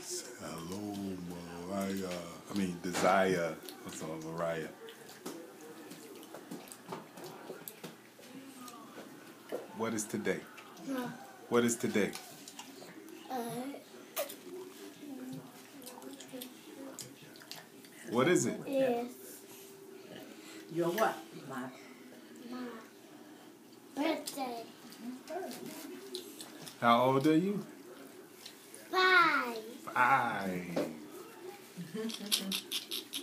Hello, Mariah. I mean, Desire. What's up, Mariah? What is today? No. What is today? What is it? Yes. Your what? My birthday. How old are you? 5. 5.